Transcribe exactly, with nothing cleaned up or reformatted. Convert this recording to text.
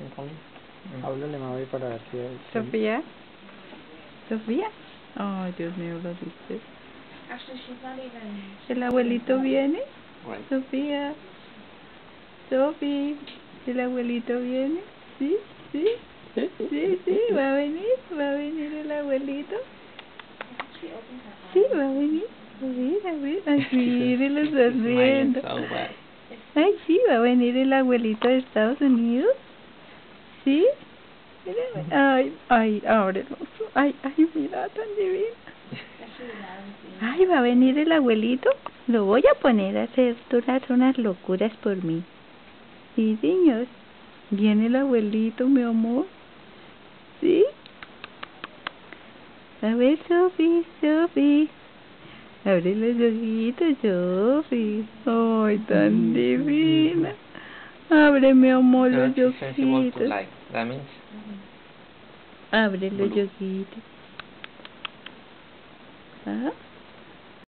coming. Háblale, mami, para ver si... Sofía. Sofía. Ay, Dios mío, lo dices. ¿El abuelito viene? Right. Sofía. Sofi. ¿El abuelito viene? ¿Sí? ¿Sí? Sí, sí, va a venir. Va a venir el abuelito. Sí, va a venir. A ver, a ver. Ay, mire, lo estás viendo. So wet. Ay, sí, va a venir el abuelito de Estados Unidos. ¿Sí? Mírame. Ay, ay, abre los ojos. Ay, ay, mira, tan divino. Ay, va a venir el abuelito. Lo voy a poner a hacer todas unas locuras por mí. Sí, señor. Viene el abuelito, mi amor. ¿Sí? A ver, Sofi, Sofi. Abre los ojitos, Sofi. Ay, tan divina. Abre, mi amor, los Not sensible to ojitos. light. That means... Abre los blue. ojitos. ¿Ah?